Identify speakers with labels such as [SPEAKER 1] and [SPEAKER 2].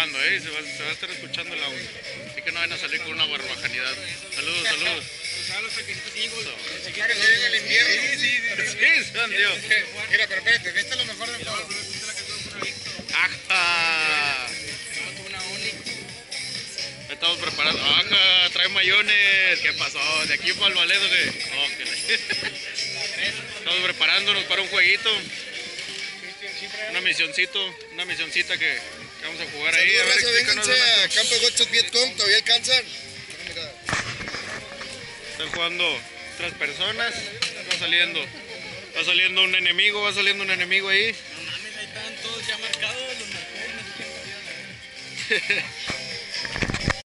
[SPEAKER 1] grabando, se va a estar escuchando el audio. Así que no van a salir con una barbajanidad. Saludos, saludos.
[SPEAKER 2] Para salir en el invierno.
[SPEAKER 1] Sí, San Dios.
[SPEAKER 2] Mira, pero espérate, este es lo mejor de todo.
[SPEAKER 1] Ajá. Estamos preparando. Ajá, trae mayones. ¿Qué pasó? De aquí para el Valedo, ¿qué? Estamos preparándonos para un jueguito. Una misioncita que vamos a jugar ahí. A ver, explícanos,
[SPEAKER 2] vénganse a
[SPEAKER 1] Donato.
[SPEAKER 2] Campo Gochos Vietcong, todavía alcanzan.
[SPEAKER 1] Están jugando 3 personas. Va saliendo un enemigo ahí.
[SPEAKER 3] No mames, ahí están todos ya marcados, los marcó.